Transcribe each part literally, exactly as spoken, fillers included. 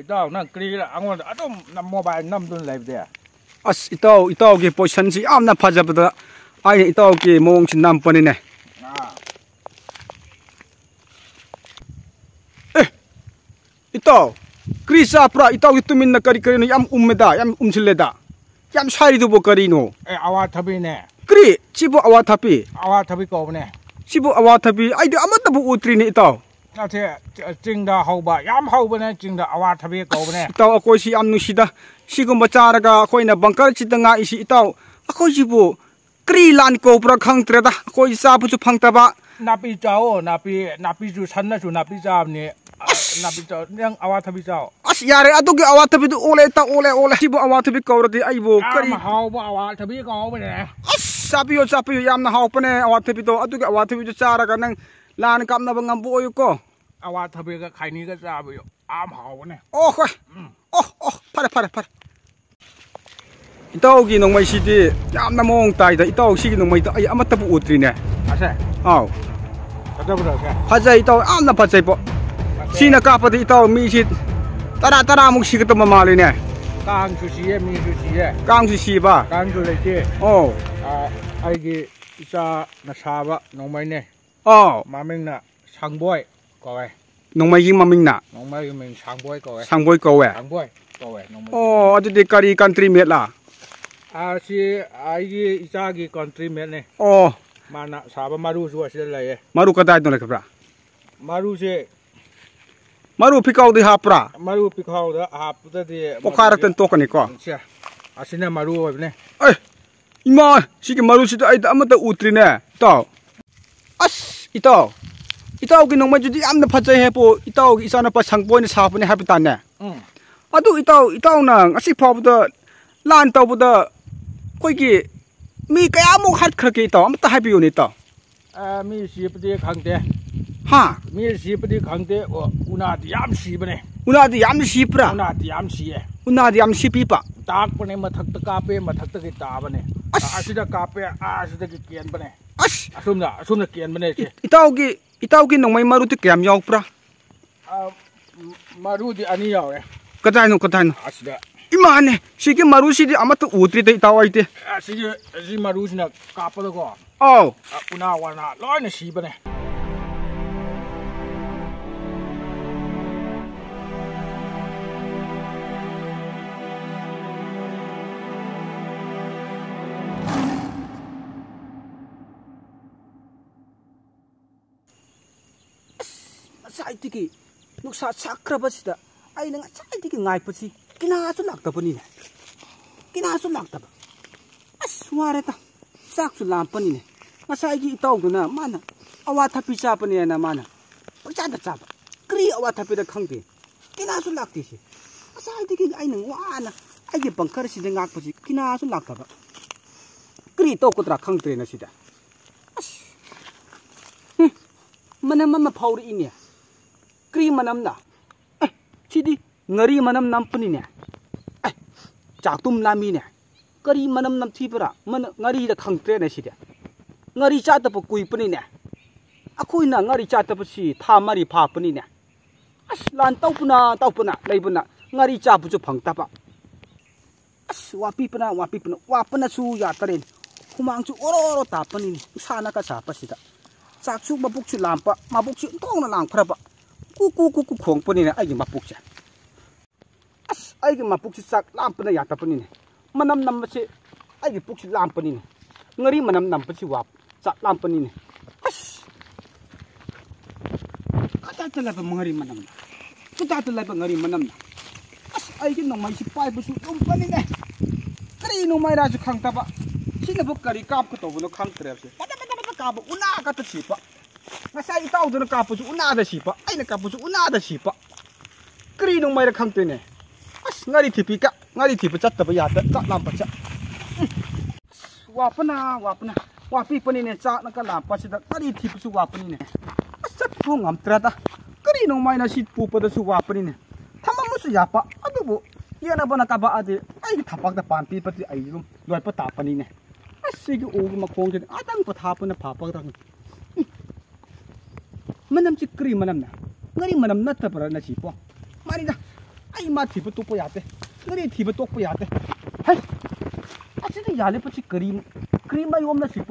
ꯏꯇꯥꯎ ꯅꯪ ꯀꯔꯤꯒꯤꯔ ꯑꯩꯉꯣꯟꯗ ꯑꯗꯨꯝ ꯃꯣꯕꯥꯏꯜ ꯅꯝꯗꯨꯅ ꯂꯩꯕꯗꯤ ꯑꯁ ꯏꯇꯥꯎ ꯏꯇꯥꯎꯒꯤ ꯄꯣꯖꯤꯁꯟꯁꯤ ꯌꯥꯝꯅ ꯐꯖꯕꯗ ꯑꯩꯅ ꯏꯇꯥꯎꯒꯤ ꯃꯑꯣꯡꯁꯤ ꯅꯝꯄꯅꯤꯅꯦ ꯑꯦ ꯏꯇꯥꯎ ꯀꯔꯤ ꯆꯥꯄ꯭ꯔꯥ ꯏꯇꯥꯎꯒꯤ ꯇꯨꯃꯤꯟꯅ ꯀꯔꯤ ꯀꯔꯤꯅꯣ ꯌꯥꯝ ꯎꯝꯃꯦꯗ ꯌꯥꯝ ꯎꯝꯁꯤꯜꯂꯦꯗ ꯌꯥꯝ ꯁꯥꯏꯔꯤꯗꯨꯕꯨ ꯀꯔꯤꯅꯣ ꯑꯦ ꯑꯋꯥꯊꯕꯤꯅꯦ ꯀꯔꯤ ꯁꯤꯕꯨ ꯑꯋꯥꯊꯕꯤ ꯑꯋꯥꯊꯕꯤ ꯀꯧꯕꯅꯦ ꯁꯤꯕꯨ ꯑꯋꯥꯊꯕꯤ ꯑꯩꯗꯤ ꯑꯃꯠꯇꯕꯨ ꯎꯗ꯭ꯔꯤꯅꯦ ꯏꯇꯥꯎ ꯅꯠꯇꯦ ꯆꯤꯡꯗ ꯍꯧꯕ ꯌꯥꯝ ꯍꯧꯕꯅꯦ ꯆꯤꯡꯗ ꯑꯋꯥꯊꯕꯤ ꯀꯧꯕꯅꯦ ꯏꯇꯥꯎ ꯑꯩꯈꯣꯏꯁꯤ ꯌꯥꯝ ꯅꯨꯡꯁꯤꯗ ꯁꯤꯒꯨꯝꯕ ꯆꯥꯔꯒ ꯑꯩꯈꯣꯏꯅ ꯕꯪꯀꯔꯁꯤꯗ ꯉꯥꯛꯏꯁꯤ ꯏꯇꯥꯎ ꯑꯩꯈꯣꯏꯁꯤꯕꯨ ꯀꯔꯤ ꯂꯥꯟ ꯀꯧꯕ꯭ꯔꯥ ꯈꯪꯗ꯭ꯔꯦꯗ ꯑꯩꯈꯣꯏ ꯆꯥꯕꯁꯨ ꯐꯪꯗꯕ ꯅꯥꯄꯤ ꯆꯥꯎꯑꯣ ꯅꯥꯄꯤ ꯅꯥꯄꯤꯁꯨ ꯁꯟꯅꯁꯨ ꯅꯥꯄꯤ ꯆꯥꯕꯅꯤ ꯅꯥꯄꯤ ꯆꯥꯎ ꯅꯪ ꯑꯋꯥꯊꯕꯤ ꯆꯥꯎ ꯑꯁ ꯌꯥꯔꯦ ꯑꯗꯨꯒꯤ ꯑꯋꯥꯊꯕꯤꯗꯨ ꯑꯣꯜꯂꯦ ꯇ ꯑꯣꯜꯂꯦ ꯑꯣꯜꯂꯦ ꯁꯤꯕꯨ ꯑꯋꯥꯊꯕꯤ ꯀꯧꯔꯗꯤ ꯑꯩꯕꯨ ꯀꯔꯤ ꯌꯥꯝ ꯍꯥꯎꯕ ꯑꯋꯥꯊꯕꯤ ꯀꯧꯕꯅꯦ ꯑꯁ ꯆꯥꯕꯤꯌꯣ ꯆꯥꯕꯤꯌꯣ ꯌꯥꯝꯅ ꯍꯥꯎꯄꯅꯦ ꯑꯋꯥꯊꯕꯤꯗꯣ ꯑꯗꯨꯒꯤ ꯑꯋꯥꯊꯕꯤꯗꯨ ꯆꯥꯔꯒ ꯅꯪ ꯂꯥꯟ ꯀꯥꯞꯅꯕ ꯉꯝꯕ ꯑꯣꯏꯌꯨꯀꯣ ꯑꯋꯥꯊꯕꯤꯒ ꯈꯩꯅꯤꯒ ꯆꯥꯕꯤꯌꯣ ꯌꯥꯝ ꯍꯥꯎꯕꯅꯦ ꯑꯣ ꯍꯣꯏ ꯑꯣ ꯑꯣ ꯐꯔꯦ ꯐꯔꯦ ꯐꯔꯦ ꯏꯇꯥꯎꯒꯤ ꯅꯣꯡꯃꯩꯁꯤꯗꯤ ꯌꯥꯝꯅ ꯃꯑꯣꯡ ꯇꯥꯏꯗ ꯏꯇꯥꯎ ꯁꯤꯒꯤ ꯅꯣꯡꯃꯩꯗꯣ ꯑꯩ ꯑꯃꯠꯇꯕꯨ ꯎꯗ꯭ꯔꯤꯅꯦ ꯑꯁꯦ ꯑꯥꯎ ꯐꯖꯕ꯭ꯔꯣ ꯁꯦ ꯐꯖꯩ ꯏꯇꯥꯎ ꯌꯥꯝꯅ ꯐꯖꯩꯕꯣ ꯁꯤꯅ ꯀꯥꯞꯄꯗꯤ ꯏꯇꯥꯎ ꯃꯤꯁꯤ ꯇꯔꯥ ꯇꯔꯥꯃꯨꯛ ꯁꯤꯒꯗꯕ ꯃꯥꯜꯂꯤꯅꯦ ꯀꯥꯡꯁꯨ ꯁꯤꯌꯦ ꯃꯤꯁꯨ ꯁꯤꯌꯦ ꯀꯥꯡꯁꯨ ꯁꯤꯕ ꯀꯥꯡꯁꯨ ꯂꯩꯇꯦ ꯑꯣ ꯑꯩꯒꯤ ꯏꯆꯥꯅ ꯁꯥꯕ ꯅꯣꯡꯃꯩꯅꯦ ꯑꯣ ꯃꯃꯤꯡꯅ ꯁꯪꯕꯣꯏ ꯀꯧꯋꯦ ꯅꯣꯡꯃꯩꯒꯤ ꯃꯃꯤꯡꯅ ꯅꯣꯡꯃꯩꯒꯤ ꯃꯤꯡ ꯁꯪꯕꯣꯏ ꯀꯧꯋꯦ ꯁꯪꯕꯣꯏ ꯀꯧꯋꯦ ꯁꯪꯕꯣꯏ ꯀꯧꯋꯦ ꯅꯣꯡꯃꯩ ꯑꯣ ꯑꯗꯨꯗꯤ ꯀꯔꯤ ꯀꯟꯇ꯭ꯔꯤ ꯃꯦꯠꯂꯥ ꯑꯁꯤ ꯑꯩꯒꯤ ꯏꯆꯥꯒꯤ ꯀꯟꯇ꯭ꯔꯤ ꯃꯦꯠꯅꯦ ꯑꯣ ꯃꯥꯅ ꯁꯥꯕ ꯃꯔꯨꯁꯨ ꯑꯁꯤꯗ ꯂꯩꯌꯦ ꯃꯔꯨ ꯀꯗꯥꯏꯗ ꯂꯩꯈ꯭ꯔꯕ꯭ꯔꯥ ꯃꯔꯨꯁꯦ ꯃꯔꯨ ꯐꯤꯀꯥꯎꯗꯤ ꯍꯥꯞꯄ꯭ꯔꯥ ꯃꯔꯨ ꯄꯤꯈꯥꯎꯗ ꯍꯥꯞꯄꯗꯗꯤ ꯄꯣꯈꯥꯏꯔꯛꯇꯅ ꯇꯣꯛꯀꯅꯤꯀꯣ ꯑꯁꯤꯅ ꯃꯔꯨ ꯑꯣꯏꯕꯅꯦ ꯑꯦ ꯏꯃꯥ ꯁꯤꯒꯤ ꯃꯔꯨꯁꯤꯗ ꯑꯩꯗ ꯑꯃꯠꯇ ꯎꯗ꯭ꯔꯤꯅꯦ ꯏꯇꯥꯎ ꯑꯁ ꯏꯇꯥꯎ ꯏꯇꯥꯎꯒꯤ ꯅꯣꯡꯃꯩꯗꯨꯗꯤ ꯌꯥꯝꯅ ꯐꯖꯩ ꯍꯥꯏꯕꯨ ꯏꯇꯥꯎꯒꯤ ꯏꯆꯥꯅꯨꯄꯥ ꯁꯪꯕꯣꯏꯅ ꯁꯥꯕꯅꯦ ꯍꯥꯏꯕ ꯇꯥꯅꯦ ꯎꯝ ꯑꯗꯨ ꯏꯇꯥꯎ ꯏꯇꯥꯎꯅ ꯉꯁꯤ ꯐꯥꯎꯕꯗ ꯂꯥꯟ ꯇꯧꯕꯗ ꯑꯩꯈꯣꯏꯒꯤ ꯃꯤ ꯀꯌꯥꯃꯨꯛ ꯍꯥꯠꯈ꯭ꯔꯒꯦ ꯏꯇꯥꯎ ꯑꯃꯠꯇ ꯍꯥꯏꯕꯤꯌꯨꯅꯦ ꯏꯇꯥꯎ ꯃꯤ ꯁꯤꯕꯗꯤ ꯈꯪꯗꯦ ꯍꯥ ꯃꯤ ꯁꯤꯕꯗꯤ ꯈꯪꯗꯦ ꯎꯅꯥꯗꯤ ꯌꯥꯝ ꯁꯤꯕꯅꯦ ꯎꯅꯥꯗꯤ ꯌꯥꯝꯅ ꯁꯤꯕ꯭ꯔꯥ ꯎꯅꯥꯗꯤ ꯌꯥꯝ ꯁꯤꯌꯦ ꯎꯅꯥꯗꯤ ꯌꯥꯝ ꯁꯤꯕꯤꯕ ꯇꯥꯛꯄꯅꯦ ꯃꯊꯛꯇ ꯀꯥꯞꯄꯦ ꯃꯊꯛꯇꯒꯤ ꯇꯥꯕꯅꯦ ꯑꯁꯤꯗ ꯀꯥꯞꯄꯦ ꯑꯁꯤꯗꯒꯤ ꯀꯦꯟꯕꯅꯦ ꯑꯁ ꯑꯁꯨꯝꯅ ꯑꯁꯨꯝꯅ ꯀꯦꯟꯕꯅꯦ ꯁꯤ ꯏꯇꯥꯎꯒꯤ ꯏꯇꯥꯎꯒꯤ ꯅꯣꯡꯃꯩ ꯃꯔꯨꯗꯤ ꯀꯌꯥꯝ ꯌꯥꯎꯕ꯭ꯔꯥ ꯃꯔꯨꯗꯤ ꯑꯅꯤ ꯌꯥꯎꯔꯦ ꯀꯗꯥꯏꯅꯣ ꯀꯗꯥꯏꯅꯣ ꯑꯁꯤꯗ 이만해 시기 마루시디 아마도 우드리데 있다와이데 ꯑꯁꯤꯒꯤ ꯑꯁꯤ ꯃꯔꯨꯁꯤꯅ ꯀꯥꯞꯄꯗꯀꯣ ꯑꯥꯎ ꯎꯅꯥ ꯋꯥꯅꯥ ꯂꯣꯏꯅ ꯁꯤꯕꯅꯦ ꯉꯁꯥꯏꯗꯒꯤ ꯅꯨꯡꯁꯥ ꯁꯥꯈ꯭ꯔꯕꯁꯤꯗ ꯑꯩꯅ ꯉꯁꯥꯏꯗꯒꯤ ꯉꯥꯏꯕꯁꯤ ꯀꯅꯥꯁꯨ ꯂꯥꯛꯇꯕꯅꯤꯅꯦ ꯀꯅꯥꯁꯨ ꯂꯥꯛꯇꯕ ꯑꯁ ꯋꯥꯔꯦꯗ ꯆꯥꯛꯁꯨ ꯂꯥꯝꯄꯅꯤꯅꯦ ꯉꯁꯥꯏꯒꯤ ꯏꯇꯥꯎꯗꯨꯅ ꯃꯥꯅ ꯑꯋꯥꯊꯕꯤ ꯆꯥꯕꯅꯦꯅ ꯃꯥꯅ ꯄꯪꯆꯥꯗ ꯆꯥꯕ ꯀꯔꯤ ꯑꯋꯥꯊꯕꯤꯗ ꯈꯪꯗꯦ ꯀꯅꯥꯁꯨ ꯂꯥꯛꯇꯦꯁꯤ ꯉꯁꯥꯏꯗꯒꯤ ꯑꯩꯅ ꯋꯥꯅ ꯑꯩꯒꯤ ꯕꯪꯀꯔꯁꯤꯗ ꯉꯥꯛꯄꯁꯤ ꯀꯅꯥꯁꯨ ꯂꯥꯛꯇꯕ ꯀꯔꯤ ꯇꯧꯒꯗ꯭ꯔꯥ ꯈꯪꯗ꯭ꯔꯦꯅ ꯁꯤꯗ ꯑꯁ manam ama phawri ine kri manam na eh chidi ngari manam nampani ne eh chatum nami ne kari manam nam thibra man ngari da khangtre ne sida ngari cha ta pui pani ne akoi na ngari cha ta si tha mari pha pani ne as lan taupuna taupuna leibuna ngari cha bu chu phang ta ba as wapi pana wapi pana wapana su ya taren humang chu oro oro ta pani ne sana ka sa pa sida Saksu mabuk si lampa, mabuk si tong na lang kraba. Kuku kuku kong po nina ay mapuk siya. As ay mapuk si sak lampa na yata po nina. Manam nam si ay puk si lampa nina. Ngari manam nam pa si wap sak lampa nina. As kata talaga ngari manam na. Kata talaga ngari manam na. As ay nong may si pay busu yung pa nina. Kari nong may radyo kang taba. Sinabok kari kap ko to bulo kang trep siya. Kapo una ka ta sipa ngasai itaw do na kapo su una da sipa ay na kapo su una da sipa kri nong may ra khangte ne as ngari thipi ka ngari thipi chat ta ba ya ta ta lam pa cha wa pa na wa pa na wa pi pa ni ne cha na ka lam pa si da ngari thipi su wa pa ni ne as chat pu ngam tra ta kri nong may na sit pu pa da su wa pa ni ne thama mo su ya pa adu bo ya na ba na ka ba ade ay thapak da pan pi pa ti ay rum loi pa ta pa ni ne Sige ugi makong din atang pathapon na papagtang manam si kri manam na ngari manam na tapara na sipo mari na ay मा थीब तोप याते ngari थीब तोप याते है अच्छे तो याले पची करी करी मा योम ना सिपो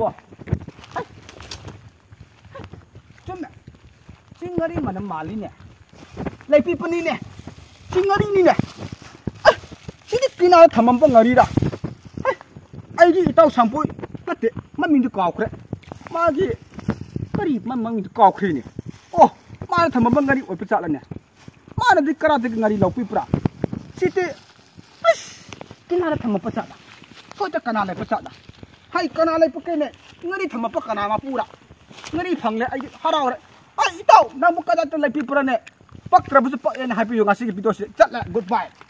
चुम्मे चिंगरी मन माली ने लेपी पनी ने चिंगरी नी ने सिदी किना थमम प ngari रा ai gi tao sampo nate mamin du kaw khre ma gi kari man mamin du kaw khre ni oh ma na thama ngari oi pa la ne ma na di kara de ngari lo pi pra site as kina na thama pa la so ta kana le pa la hai kana le pa ke ne ngari thama pa kana ma pura ngari phang le ai harau re ai tao na mu ka da le pi pra ne pak tra bu pa en happy yo ngasi gi video se chat la goodbye.